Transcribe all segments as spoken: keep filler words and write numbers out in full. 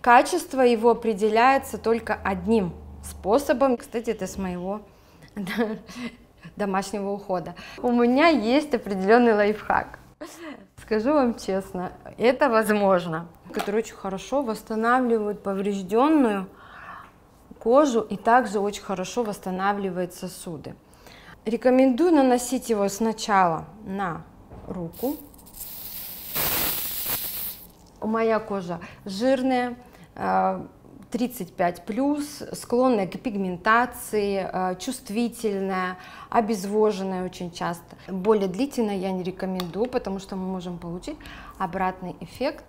Качество его определяется только одним способом. Кстати, это с моего домашнего ухода. У меня есть определенный лайфхак. Скажу вам честно, это возможно, который очень хорошо восстанавливает поврежденную кожу и также очень хорошо восстанавливает сосуды. Рекомендую наносить его сначала на руку. Моя кожа жирная, тридцать пять плюс, склонная к пигментации, чувствительная, обезвоженная очень часто. Более длительно я не рекомендую, потому что мы можем получить обратный эффект.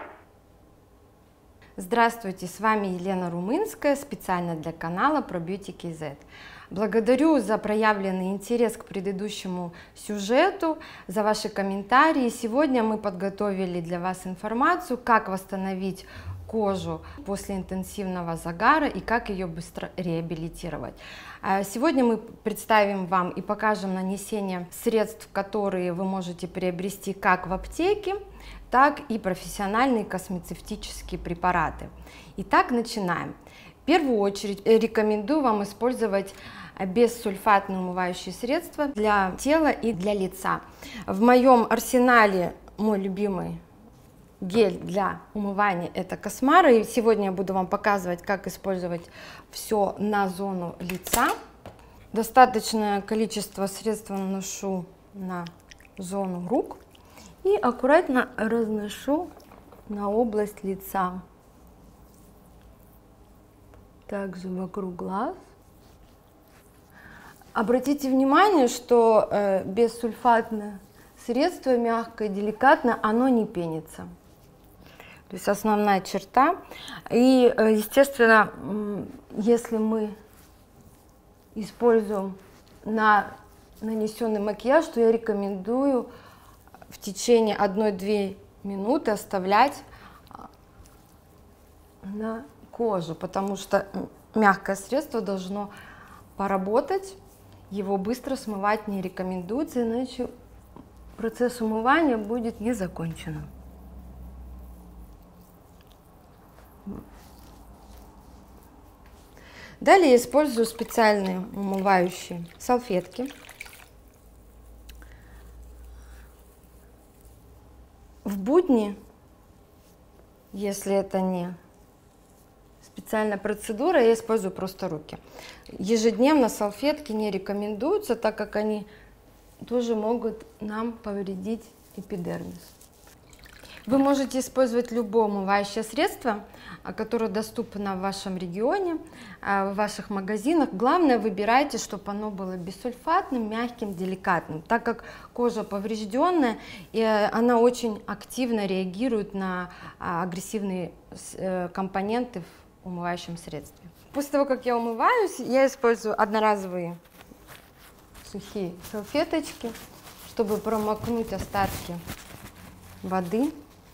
Здравствуйте, с вами Елена Румынская, специально для канала про Beauty кей зет. Благодарю за проявленный интерес к предыдущему сюжету, за ваши комментарии. Сегодня мы подготовили для вас информацию, как восстановить кожу после интенсивного загара и как ее быстро реабилитировать. Сегодня мы представим вам и покажем нанесение средств, которые вы можете приобрести как в аптеке, так и профессиональные космецевтические препараты. Итак, начинаем. В первую очередь рекомендую вам использовать бессульфатные умывающие средства для тела и для лица. В моем арсенале мой любимый гель для умывания — это Космара, и сегодня я буду вам показывать, как использовать все на зону лица. Достаточное количество средств наношу на зону рук и аккуратно разношу на область лица, также вокруг глаз. Обратите внимание, что э, бессульфатное средство мягкое, деликатно, оно не пенится. То есть основная черта. И, естественно, если мы используем на нанесенный макияж, то я рекомендую в течение одной-двух минуты оставлять на кожу, потому что мягкое средство должно поработать, его быстро смывать не рекомендуется, иначе процесс умывания будет не законченным. Далее я использую специальные умывающие салфетки. В будни, если это не специальная процедура, я использую просто руки. Ежедневно салфетки не рекомендуются, так как они тоже могут нам повредить эпидермис. Вы можете использовать любое умывающее средство, которое доступно в вашем регионе, в ваших магазинах. Главное, выбирайте, чтобы оно было бессульфатным, мягким, деликатным, так как кожа поврежденная, и она очень активно реагирует на агрессивные компоненты в умывающем средстве. После того, как я умываюсь, я использую одноразовые сухие салфеточки, чтобы промокнуть остатки воды.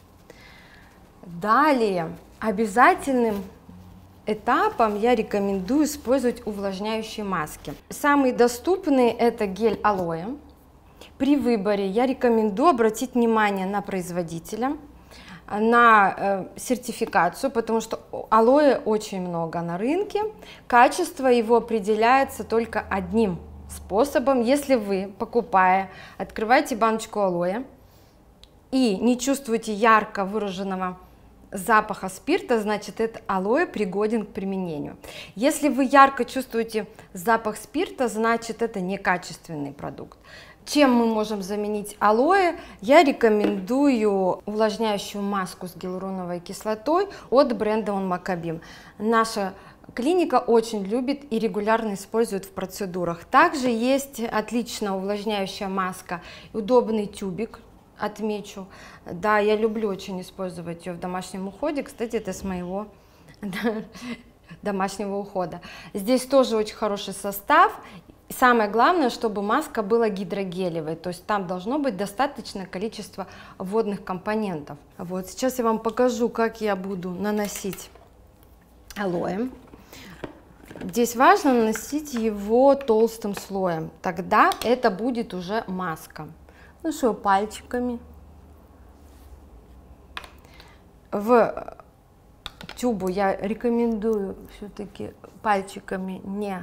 Далее обязательным этапом я рекомендую использовать увлажняющие маски. Самые доступные — это гель алоэ. При выборе я рекомендую обратить внимание на производителя, на э, сертификацию, потому что алоэ очень много на рынке. Качество его определяется только одним способом. Если вы, покупая, открываете баночку алоэ и не чувствуете ярко выраженного запаха спирта, значит, это алоэ пригоден к применению. Если вы ярко чувствуете запах спирта, значит, это некачественный продукт. Чем мы можем заменить алоэ? Я рекомендую увлажняющую маску с гиалуроновой кислотой от бренда On Macabim. Наша клиника очень любит и регулярно использует в процедурах. Также есть отличная увлажняющая маска, удобный тюбик. Отмечу, да, я люблю очень использовать ее в домашнем уходе. Кстати, это с моего домашнего ухода. Здесь тоже очень хороший состав. Самое главное, чтобы маска была гидрогелевой, то есть там должно быть достаточное количество водных компонентов. Вот сейчас я вам покажу, как я буду наносить алоэ. Здесь важно наносить его толстым слоем, тогда это будет уже маска. Наношу пальчиками в тюбу я рекомендую все-таки пальчиками не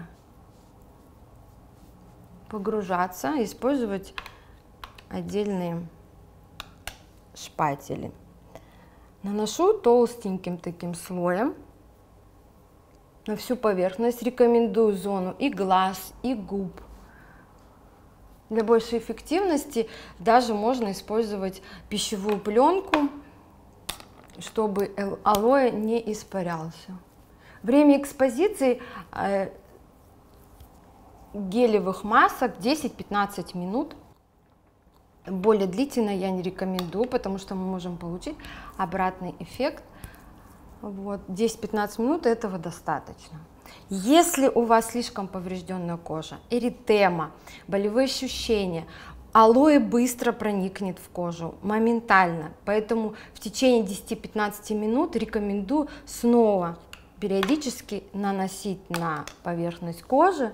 погружаться, использовать отдельные шпатели. Наношу толстеньким таким слоем на всю поверхность. Рекомендую зону и глаз, и губ. Для большей эффективности даже можно использовать пищевую пленку, чтобы алоэ не испарялся. Время экспозиции э, гелевых масок десять-пятнадцать минут. Более длительно я не рекомендую, потому что мы можем получить обратный эффект. Вот, десять-пятнадцать минут этого достаточно. Если у вас слишком поврежденная кожа, эритема, болевые ощущения, алоэ быстро проникнет в кожу, моментально. Поэтому в течение десяти-пятнадцати минут рекомендую снова периодически наносить на поверхность кожи,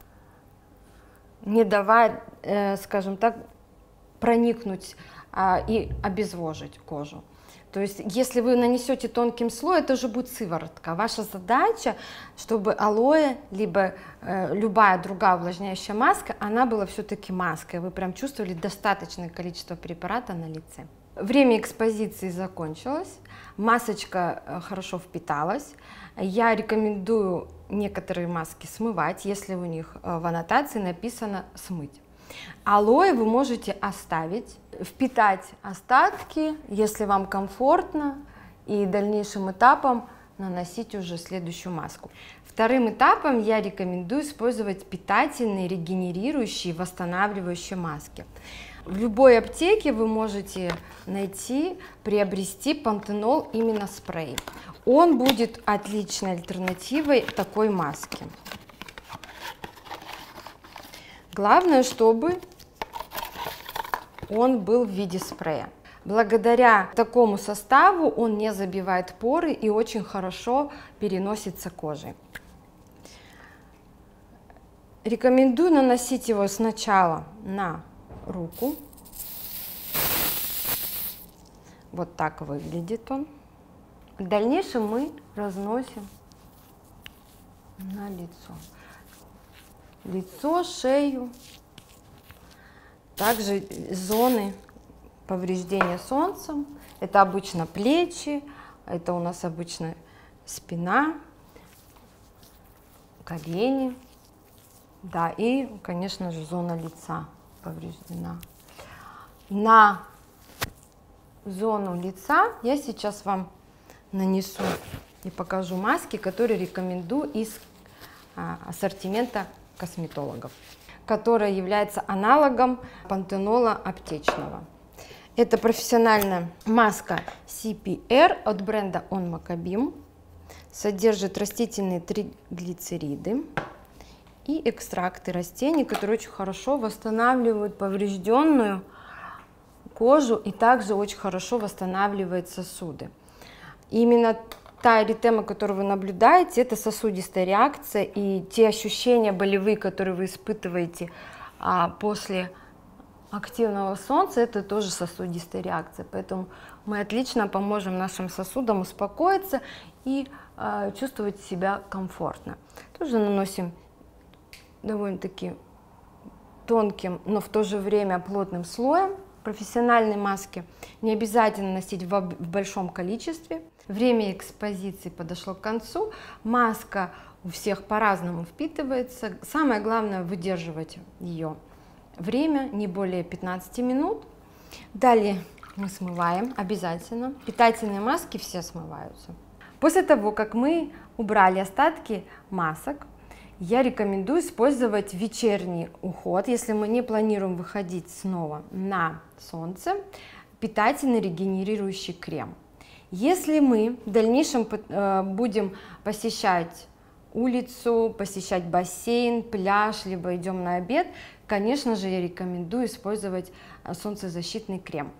не давая, э, скажем так, проникнуть а, и обезвожить кожу. То есть, если вы нанесете тонким слоем, это уже будет сыворотка. Ваша задача, чтобы алоэ, либо э, любая другая увлажняющая маска, она была все-таки маской. Вы прям чувствовали достаточное количество препарата на лице. Время экспозиции закончилось, масочка э, хорошо впиталась. Я рекомендую некоторые маски смывать, если у них э, в аннотации написано «смыть». Алоэ вы можете оставить, впитать остатки, если вам комфортно, и дальнейшим этапом наносить уже следующую маску. Вторым этапом я рекомендую использовать питательные, регенерирующие, восстанавливающие маски. В любой аптеке вы можете найти, приобрести пантенол именно спрей. Он будет отличной альтернативой такой маски. Главное, чтобы он был в виде спрея. Благодаря такому составу он не забивает поры и очень хорошо переносится кожей. Рекомендую наносить его сначала на руку. Вот так выглядит он. В дальнейшем мы разносим на лицо. Лицо, шею, также зоны повреждения солнцем. Это обычно плечи, это у нас обычно спина, колени, да, и, конечно же, зона лица повреждена. На зону лица я сейчас вам нанесу и покажу маски, которые рекомендую из а, ассортимента косметологов, которая является аналогом пантенола аптечного. Это профессиональная маска си пи эр от бренда Он Макабим, содержит растительные триглицериды и экстракты растений, которые очень хорошо восстанавливают поврежденную кожу и также очень хорошо восстанавливают сосуды. Именно та эритема, которую вы наблюдаете, это сосудистая реакция, и те ощущения болевые, которые вы испытываете а, после активного солнца, это тоже сосудистая реакция. Поэтому мы отлично поможем нашим сосудам успокоиться и а, чувствовать себя комфортно. Тоже наносим довольно-таки тонким, но в то же время плотным слоем. Профессиональные маски не обязательно носить в, в большом количестве. Время экспозиции подошло к концу. Маска у всех по-разному впитывается. Самое главное — выдерживать ее время не более пятнадцати минут. Далее мы смываем обязательно. Питательные маски все смываются. После того, как мы убрали остатки масок, я рекомендую использовать вечерний уход, если мы не планируем выходить снова на солнце, питательный регенерирующий крем. Если мы в дальнейшем будем посещать улицу, посещать бассейн, пляж, либо идем на обед, конечно же, я рекомендую использовать солнцезащитный крем.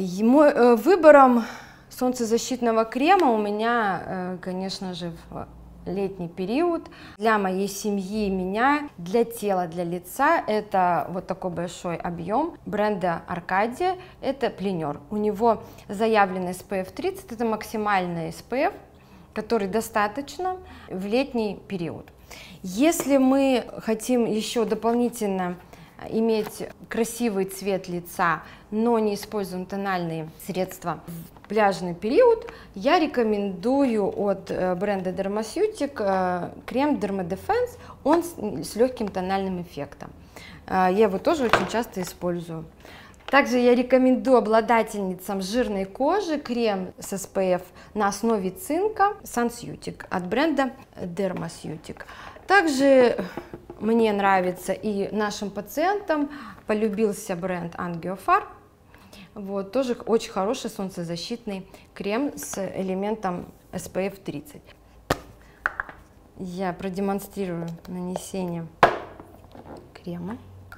Выбором солнцезащитного крема у меня, конечно же, в летний период. Для моей семьи и меня, для тела, для лица это вот такой большой объем бренда Аркадия, это пленер. У него заявленный эс пэ эф тридцать, это максимальный эс пэ эф, который достаточно в летний период. Если мы хотим еще дополнительно иметь красивый цвет лица, но не используем тональные средства в пляжный период, я рекомендую от бренда Dermaceutic крем Derma Defense, он с легким тональным эффектом. Я его тоже очень часто использую. Также я рекомендую обладательницам жирной кожи крем с эс пэ эф на основе цинка SunCeutic от бренда Dermaceutic. Также мне нравится и нашим пациентам полюбился бренд Angiophar. Вот, тоже очень хороший солнцезащитный крем с элементом эс пэ эф тридцать. Я продемонстрирую нанесение крема.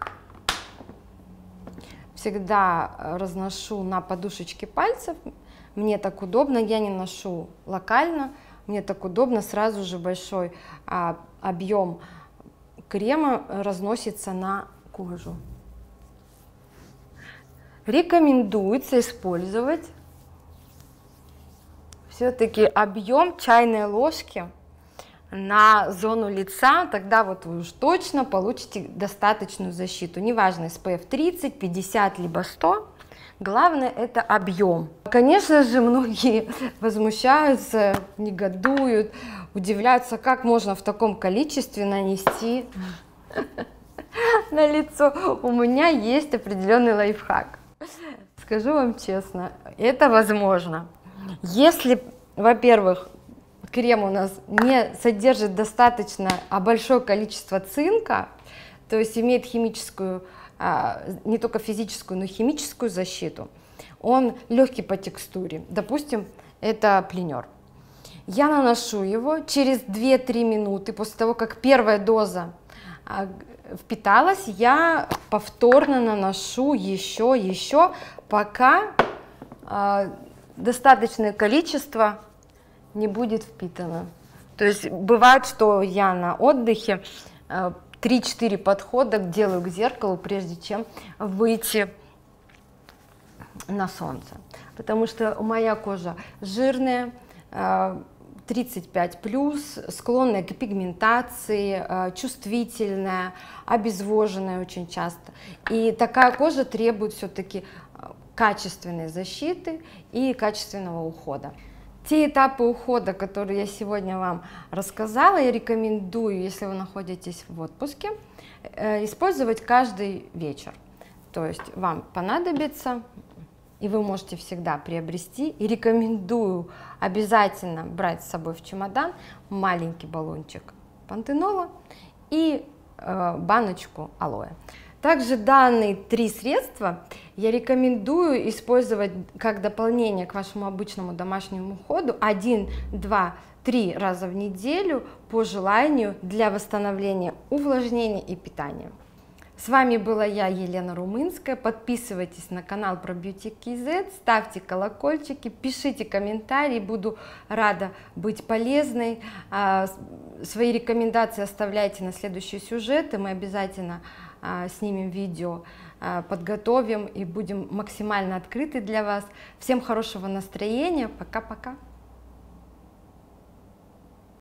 Всегда разношу на подушечке пальцев, мне так удобно, я не ношу локально, мне так удобно, сразу же большой а, объем крема разносится на кожу. Рекомендуется использовать все-таки объем чайной ложки на зону лица, тогда вот вы уж точно получите достаточную защиту. Неважно, эс пэ эф тридцать, пятьдесят, либо сто, главное это объем. Конечно же, многие возмущаются, негодуют, удивляются, как можно в таком количестве нанести на лицо. У меня есть определенный лайфхак. Скажу вам честно, это возможно. Если, во-первых, крем у нас не содержит достаточно, а большое количество цинка, то есть имеет химическую, не только физическую, но и химическую защиту, он легкий по текстуре, допустим, это пленер. Я наношу его через две-три минуты после того, как первая доза впиталась, я повторно наношу еще, еще, пока достаточное количество не будет впитано. То есть бывает, что я на отдыхе три-четыре подхода делаю к зеркалу, прежде чем выйти на солнце, потому что моя кожа жирная, тридцать пять плюс, склонная к пигментации, чувствительная, обезвоженная очень часто, и такая кожа требует все-таки качественной защиты и качественного ухода. Те этапы ухода, которые я сегодня вам рассказала, я рекомендую, если вы находитесь в отпуске, использовать каждый вечер. То есть вам понадобится, и вы можете всегда приобрести, и рекомендую обязательно брать с собой в чемодан маленький баллончик пантенола и э, баночку алоэ. Также данные три средства я рекомендую использовать как дополнение к вашему обычному домашнему уходу один, два, три раза в неделю по желанию для восстановления увлажнения и питания. С вами была я, Елена Румынская. Подписывайтесь на канал про Beauty кей зет, ставьте колокольчики, пишите комментарии, буду рада быть полезной. Свои рекомендации оставляйте на следующие сюжеты, мы обязательно снимем видео, подготовим и будем максимально открыты для вас. Всем хорошего настроения, пока-пока!